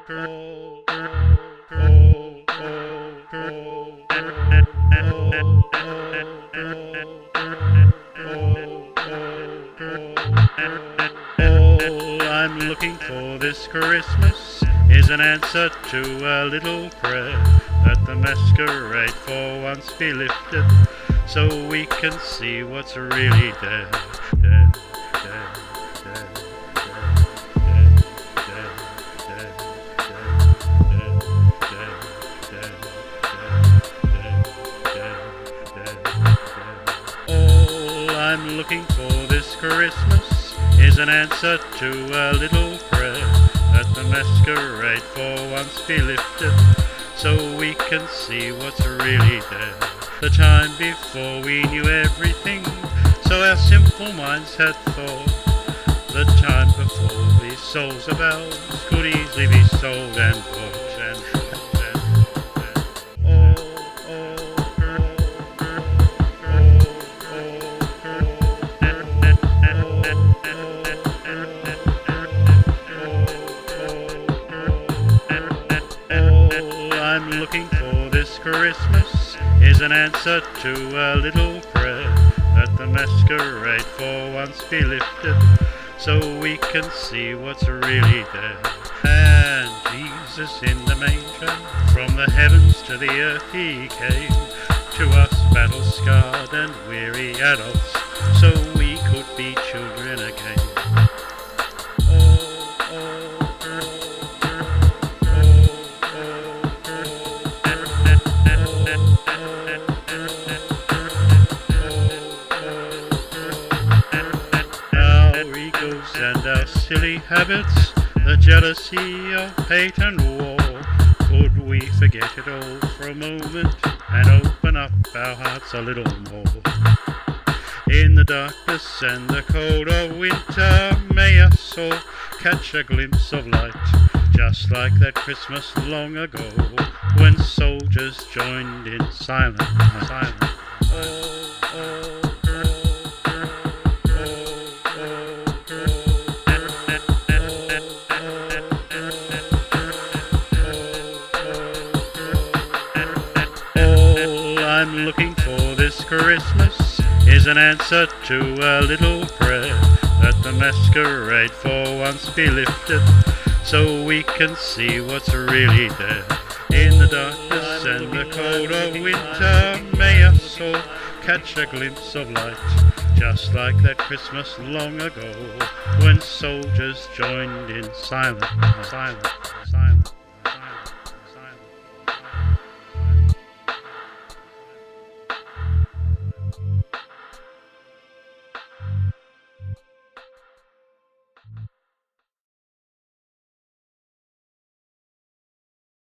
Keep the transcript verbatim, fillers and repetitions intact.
All I'm looking for this Christmas is an answer to a little prayer, that the masquerade for once be lifted, so we can see what's really there. there, there, there, there, there, there, there, there, there, there. All I'm looking for this Christmas is an answer to a little prayer, that the masquerade for once be lifted, so we can see what's really there. The time before we knew everything, so our simple minds had thought. The time before these souls of ours could easily be sold and bought and bought and bought. All I'm looking for this Christmas is an answer to a little prayer, that the masquerade for once be lifted, so we can see what's really there. And Jesus in the manger, from the heavens to the earth he came, to us battle-scarred and weary adults, so we could be children again. And our silly habits, the jealousy of hate and war, could we forget it all for a moment and open up our hearts a little more? In the darkness and the cold of winter, may us all catch a glimpse of light, just like that Christmas long ago, when soldiers joined in silent, silent. Oh, oh. I'm looking for this Christmas is an answer to a little prayer, that the masquerade for once be lifted, so we can see what's really there. In the darkness and the cold of winter, may us all catch a glimpse of light, just like that Christmas long ago, when soldiers joined in silent, silent.